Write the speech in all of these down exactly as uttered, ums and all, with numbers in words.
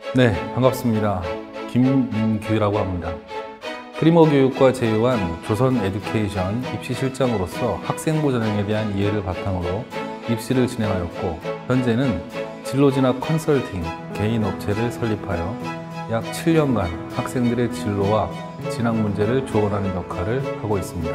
네, 반갑습니다. 김민규라고 합니다. 프리모 교육과 제휴한 조선 에듀케이션 입시실장으로서 학생부 전형에 대한 이해를 바탕으로 입시를 진행하였고, 현재는 진로진학 컨설팅 개인 업체를 설립하여 약 칠 년간 학생들의 진로와 진학 문제를 조언하는 역할을 하고 있습니다.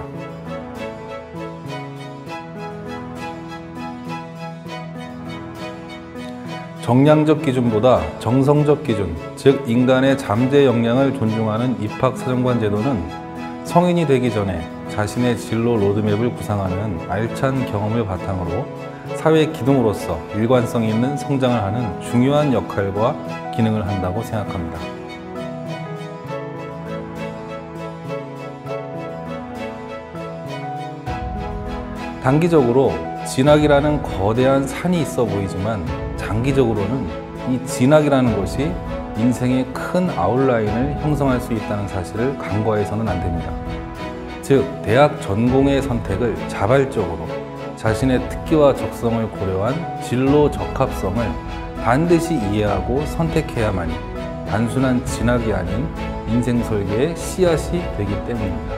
정량적 기준보다 정성적 기준, 즉 인간의 잠재 역량을 존중하는 입학사정관 제도는 성인이 되기 전에 자신의 진로 로드맵을 구상하는 알찬 경험을 바탕으로 사회 기둥으로서 일관성 있는 성장을 하는 중요한 역할과 기능을 한다고 생각합니다. 단기적으로 진학이라는 거대한 산이 있어 보이지만 장기적으로는 이 진학이라는 것이 인생의 큰 아웃라인을 형성할 수 있다는 사실을 간과해서는 안 됩니다. 즉, 대학 전공의 선택을 자발적으로 자신의 특기와 적성을 고려한 진로 적합성을 반드시 이해하고 선택해야만이 단순한 진학이 아닌 인생 설계의 씨앗이 되기 때문입니다.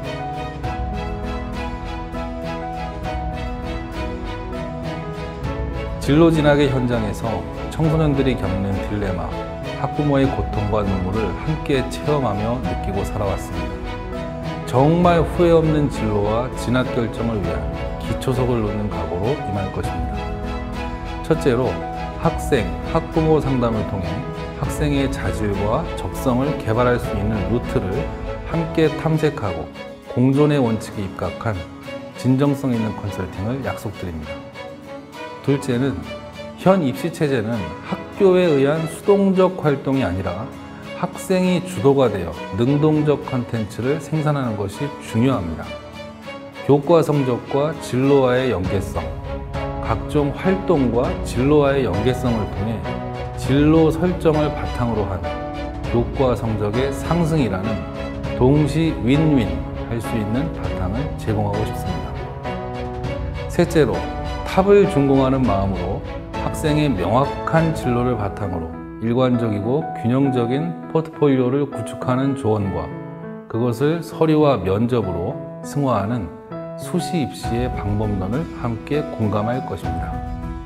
진로 진학의 현장에서 청소년들이 겪는 딜레마, 학부모의 고통과 눈물을 함께 체험하며 느끼고 살아왔습니다. 정말 후회 없는 진로와 진학 결정을 위한 기초석을 놓는 각오로 임할 것입니다. 첫째로 학생, 학부모 상담을 통해 학생의 자질과 적성을 개발할 수 있는 루트를 함께 탐색하고 공존의 원칙에 입각한 진정성 있는 컨설팅을 약속드립니다. 둘째는 현 입시체제는 학교에 의한 수동적 활동이 아니라 학생이 주도가 되어 능동적 컨텐츠를 생산하는 것이 중요합니다. 교과 성적과 진로와의 연계성, 각종 활동과 진로와의 연계성을 통해 진로 설정을 바탕으로 한 교과 성적의 상승이라는 동시 윈윈 할 수 있는 바탕을 제공하고 싶습니다. 셋째로 탑을 준공하는 마음으로 학생의 명확한 진로를 바탕으로 일관적이고 균형적인 포트폴리오를 구축하는 조언과 그것을 서류와 면접으로 승화하는 수시 입시의 방법론을 함께 공감할 것입니다.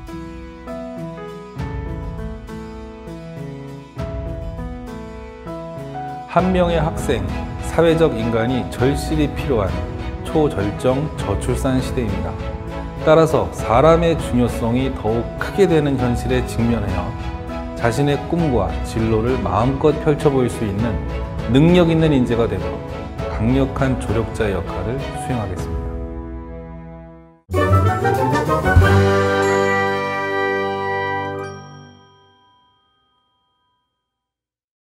한 명의 학생, 사회적 인간이 절실히 필요한 초절정 저출산 시대입니다. 따라서 사람의 중요성이 더욱 크게 되는 현실에 직면하여 자신의 꿈과 진로를 마음껏 펼쳐 보일 수 있는 능력 있는 인재가 되도록 강력한 조력자의 역할을 수행하겠습니다.